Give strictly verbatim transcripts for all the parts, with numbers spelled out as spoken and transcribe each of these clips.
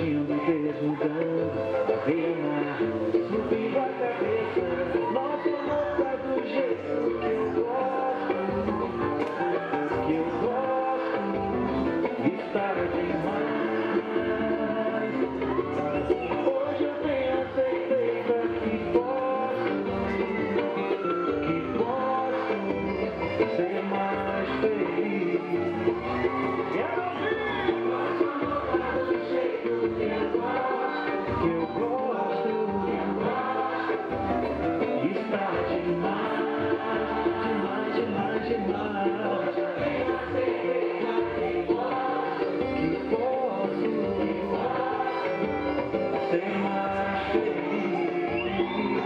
invadindo, desmudando a beira, subindo a cabeça. Nossa amor tá do jeito que eu gosto, que eu gosto, está demais. Hoje eu tenho a certeza que posso, que posso ser mais feliz. Que eu gosto, está demais, demais, demais, demais. Que posso ser mais feliz.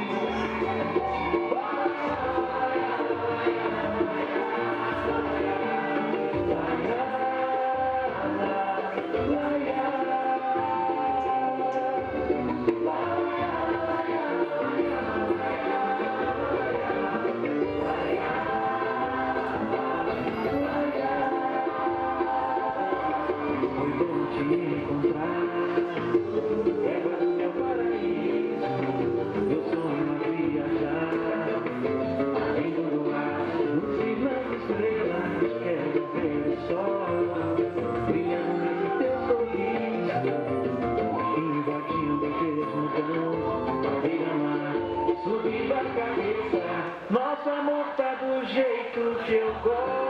Foi bom te encontrar, égua do meu paraíso. Meu sonho é viajar, além do luar, nos céus das estrelas. Quero ver o sol brilhando nesse teu sorriso, invadindo, desmudando a beira-mar, subindo a cabeça. Nosso amor tá do jeito que eu gosto.